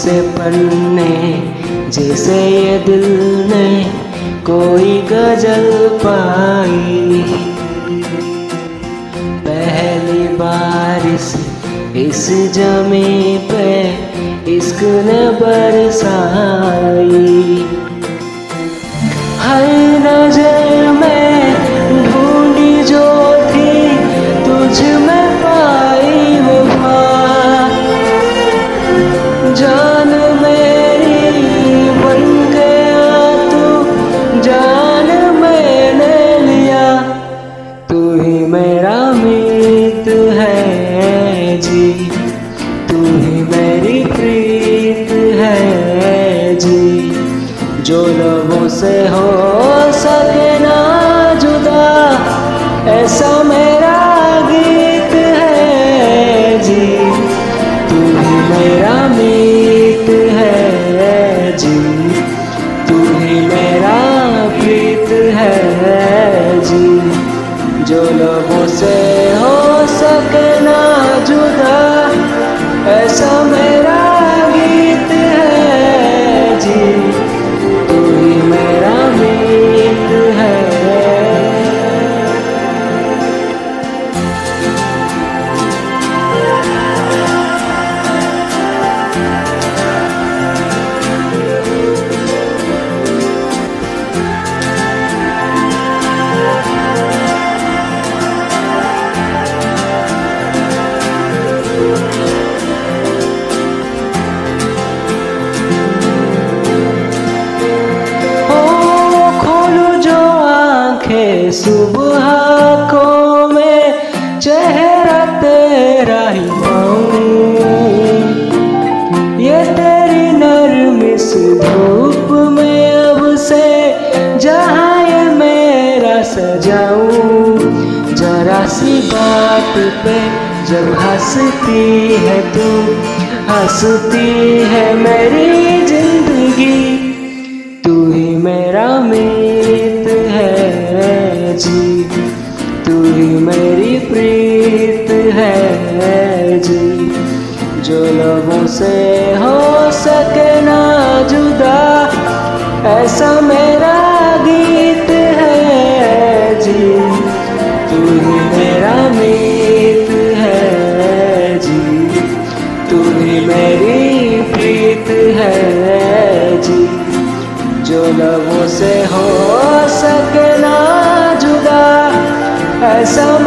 से पन्ने जैसे ये दिल ने कोई गजल पाई। पहली बारिश इस जमी पे इश्क ने बरसाई। हर नजर में ढूंढी जो थी तुझ में पाई वफा। जान मेरी बन गया तू, जान मैंने लिया। तू ही मेरा मीत है जी, तू ही मेरी प्रीत है जी। जो लोगों से हो सके ना जुदा, ऐसा मेरा गीत है जी। तू ही मेरा मीत है जी, तू ही मेरा प्रीत है जी। जो लोगों से हो सके ना जुदा, ऐसा मेरा गीत है जी। तू ही मेरा मीत है। सुबह को मैं चेहरा तेरा ही पाऊं। ये तेरी नरमी सी धूप में अब से जहाँ ये मेरा सजाऊं। जरा सी बात पे जब हंसती है तू, हंसती है मेरी जिंदगी। तू ही मेरा मीत है जी, तू ही मेरी प्रीत है जी। जो लोगों से हो सके ना जुदा, ऐसा मेरा गीत है जी। तू ही मेरा मीत है जी, तू ही मेरी प्रीत है जी। जो लोगों से हो सके ना जुदा, ऐसा